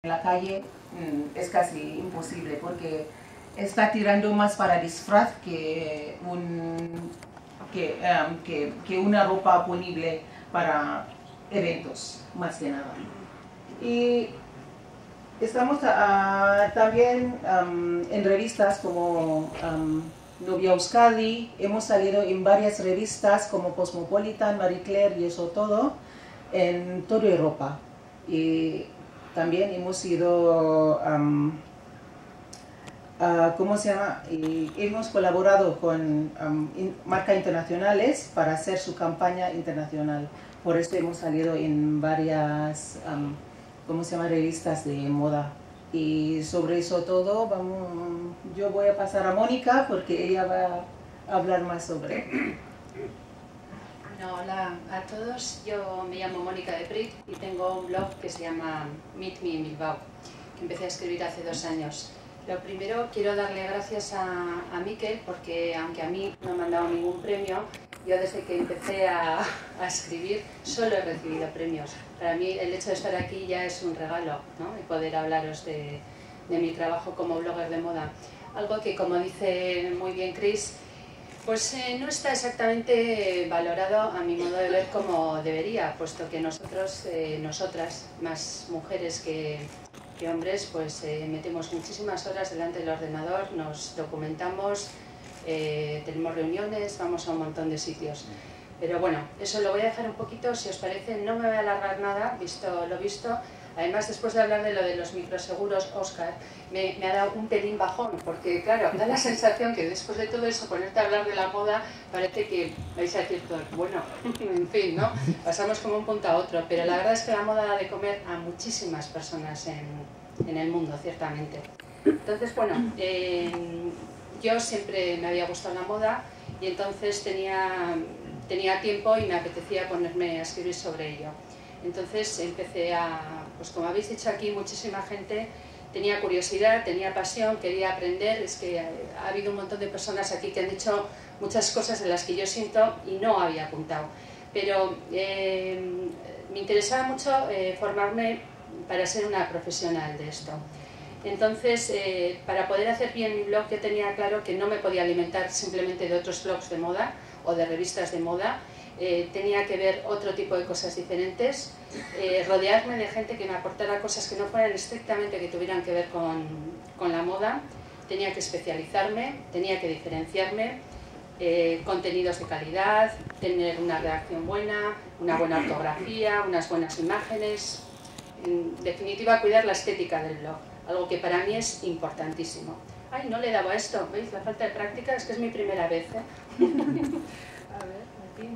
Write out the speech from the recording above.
en la calle es casi imposible porque está tirando más para disfraz que una ropa ponible para eventos, más que nada. Y estamos también en revistas como Novia Euskadi, hemos salido en varias revistas como Cosmopolitan, Marie Claire y eso todo, en toda Europa. Y también hemos ido, ¿cómo se llama? Y hemos colaborado con marcas internacionales para hacer su campaña internacional. Por eso hemos salido en varias, ¿cómo se llama? Revistas de moda. Y sobre eso todo, yo voy a pasar a Mónica porque ella va a hablar más sobre. Bueno, hola a todos, yo me llamo Mónica de Prit y tengo un blog que se llama Meet Me in Bilbao, que empecé a escribir hace 2 años. Lo primero, quiero darle gracias a Mikel porque aunque a mí no me han dado ningún premio, yo desde que empecé a escribir solo he recibido premios. Para mí el hecho de estar aquí ya es un regalo, ¿no? Y poder hablaros de mi trabajo como blogger de moda. Algo que, como dice muy bien Chris, pues no está exactamente valorado a mi modo de ver como debería, puesto que nosotros, nosotras, más mujeres que hombres, pues metemos muchísimas horas delante del ordenador, nos documentamos, tenemos reuniones, vamos a un montón de sitios. Pero bueno, eso lo voy a dejar un poquito, si os parece, no me voy a alargar nada, visto lo visto. Además, después de hablar de lo de los microseguros, Óscar, me ha dado un pelín bajón, porque claro, da la sensación que después de todo eso, ponerte a hablar de la moda, parece que vais a decir todo, bueno, en fin, ¿no? Pasamos como un punto a otro, pero la verdad es que la moda da de comer a muchísimas personas en el mundo, ciertamente. Entonces, bueno, yo siempre me había gustado la moda y entonces tenía tiempo y me apetecía ponerme a escribir sobre ello. Entonces empecé pues como habéis dicho aquí, muchísima gente tenía curiosidad, tenía pasión, quería aprender. Es que ha habido un montón de personas aquí que han dicho muchas cosas en las que yo siento y no había apuntado. Pero me interesaba mucho formarme para ser una profesional de esto. Entonces, para poder hacer bien mi blog, yo tenía claro que no me podía alimentar simplemente de otros blogs de moda o de revistas de moda. Tenía que ver otro tipo de cosas diferentes, rodearme de gente que me aportara cosas que no fueran estrictamente que tuvieran que ver con la moda. Tenía que especializarme, tenía que diferenciarme, contenidos de calidad, tener una redacción buena, una buena ortografía, unas buenas imágenes. En definitiva, cuidar la estética del blog, algo que para mí es importantísimo. Ay, no le he dado a esto, ¿veis? La falta de práctica es que es mi primera vez, ¿eh? A ver, aquí.